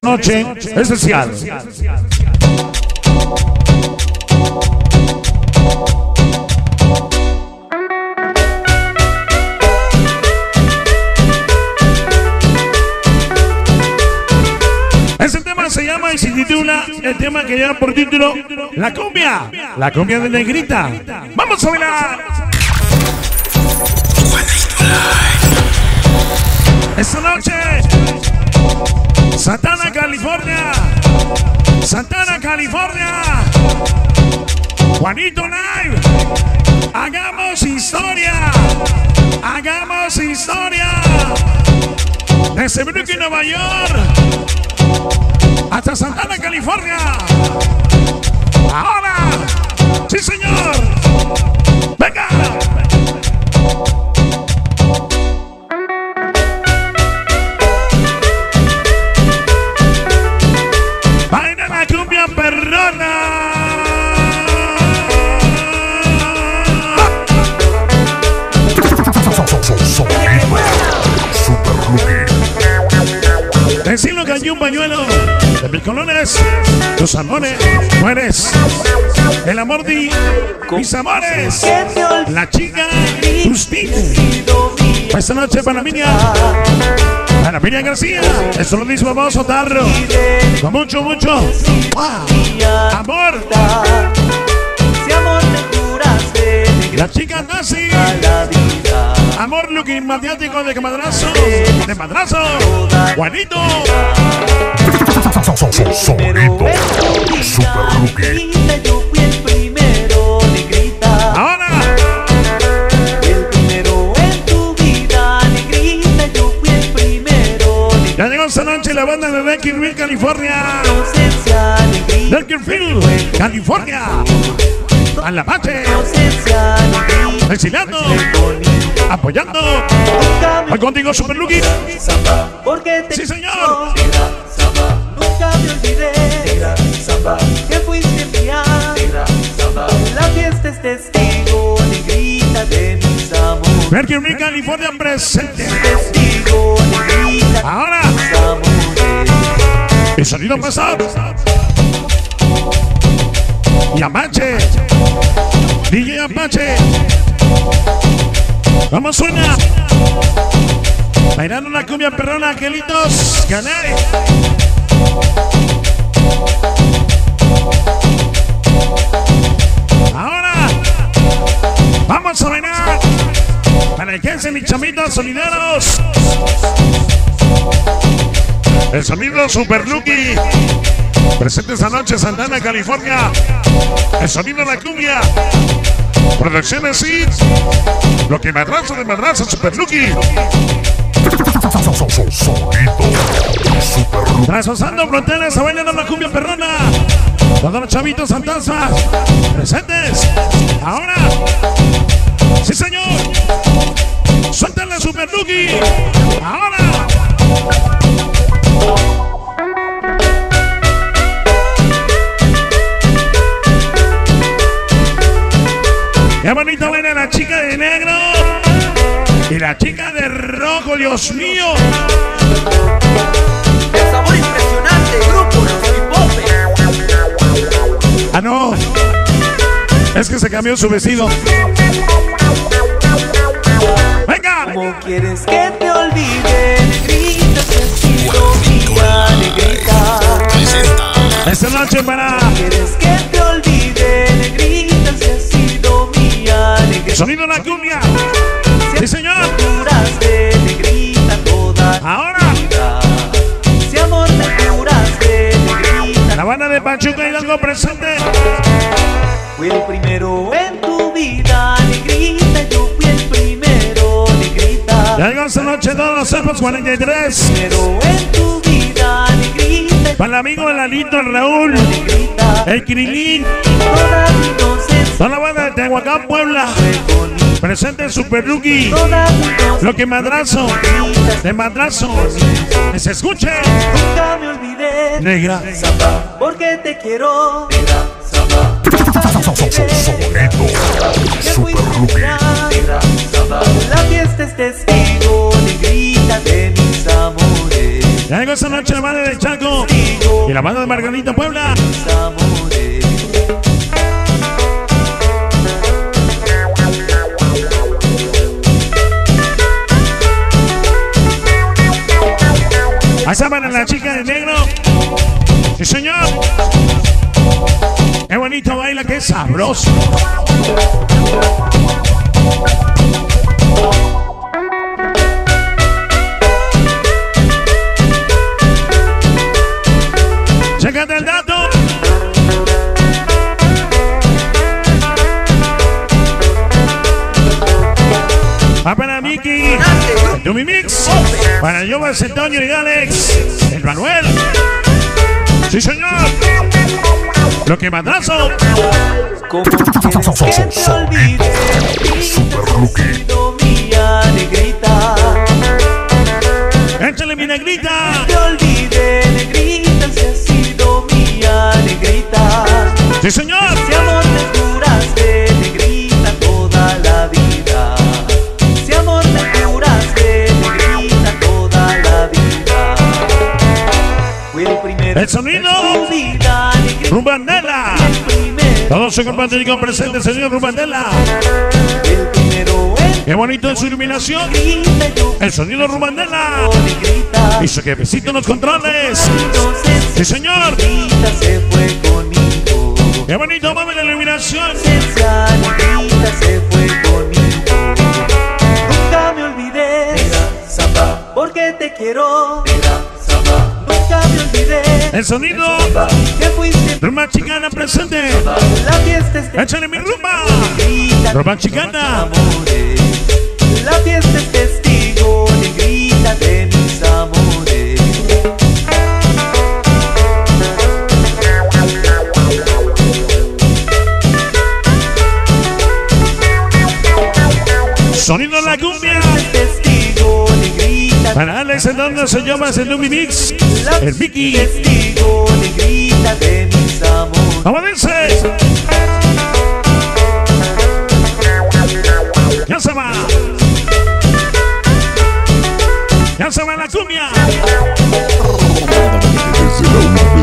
Noche especial. Este tema se llama y se titula, el tema que lleva por título La cumbia de Negrita. ¡Vamos a bailar! Esta noche, Santana, California. Santana, California. Juanito Live. Hagamos historia. Hagamos historia. Desde Brooklyn, Nueva York, hasta Santana, California. Ahora, sí señor. Venga. Baila la cumbia perrona. Decirlo que hay un pañuelo de mis colores, tus amores, mueres, el amor de mis amores, la chica, tus niños. Esta noche para Miriam García, esto lo mismo vamos a soltarlo con mucho amor. La chica nazi, amor looking maniático de madrazo, Juanito. Sonito, super rookie. Ahora, el primero en tu vida, negrita, yo fui el primero. Ya llegó esta noche la banda de Bakersfield, California. Bakersfield, California. A la Pache, exiliando, apoyando. Hoy contigo, Super Lucky. Sí, señor. Nunca me olvidé que fuiste mía. La fiesta es testigo, negrita, de mis amores. Bakersfield, California presente. Testigo, negrita, ahora, de mis amores. el sonido pesado. Y Apache, DJ Apache. Vamos, suena. Bailando la cumbia perrona, angelitos. Gané. Ahora, vamos a bailar. Para que se mis chamitos sonideros. El sonido Super Lucky. Presente esta noche, Santana, California. El sonido de la cumbia. Producciones y lo que madrazo de madrazo, Super Lucky. Traspasando fronteras, a bailando la cumbia perrona. Todos los chavitos santazas presentes. Ahora, sí señor. Suéltale, Super Lucky. Ahora. Qué bonito baila la chica de negro y la chica de rojo, Dios mío. El sabor impresionante, grupo Los Hipope. Ah, no. Es que se cambió su vestido. ¡Venga! ¿Cómo quieres que te olvide, negrita, si has sido mía, negrita? Esta noche para ¿Quieres que te olvide, negrita, si has sido mía, negrita? sonido de la cumbia. Sí, señor. Juraste, negrita, toda Ahora, vida. Si amor te juraste, negrita, la banda de Pachuca y algo presente. fui el primero en tu vida, negrita, yo fui el primero, negrita. Ya llegó esta noche todos los Cepos 43. Primero en tu vida, negrita, Para el amigo el Alito, el Raúl, negrita. el Kirilín, Toda mi inocencia toda la banda de Tehuacán, Puebla. fue conmigo. Presente Super Lucky. Toda mi inocencia Lo que madrazo, de madrazo, que se escuche. nunca me olvidé. Negra. Samba, porque te quiero. Negra, samba. Sonito, super rookie. La fiesta es testigo, negrita, de mis amores. Ya llegó esta noche la banda de Chaco y la banda de Margarita Puebla. Esa para la chica de negro. Sí, señor. Qué bonito baila, qué sabroso. Chécate el dato. Va para Miki, Dumi Mix, para Yoba, Antonio y Alex, el Manuel. Sí, señor. Lo que madrazo. Como quieres que te olvides, Super Rookie. mía negrita. Échale mi negrita. Te olvides, negrita, si has sido mía negrita. Sí, señor. Si amor me juraste, negrita, toda la vida. Si amor me juraste, negrita, toda la vida. Fui el primero. El sonido. en tu vida, negrita. Rumbandela. El primero. Todos se comparten presente, señor Rumbandela. El primero en Qué bonito es su iluminación. negrita, yo El sonido Rumbandela. negrita. Y su jefecito en los controles. Entonces, Sí, señor. negrita se fue conmigo. Qué bonito, mami, la iluminación. Esa negrita se fue conmigo. Nunca me olvidé, porque te quiero. Nunca me olvidé, El sonido. que fuiste Rumba chicana presente. la fiesta es Échale mi rumba. negrita. Rumba chicana. Amores. La fiesta es testigo, negrita, de mis amores. Sonido la cumbia. Testigo, negrita. Para Alex, en donde se llama el Dumi Mix. El Mickey. Testigo, negrita, de mis amores. Vamos a verse. Ya se va. Ya se va la cumbia. Desde la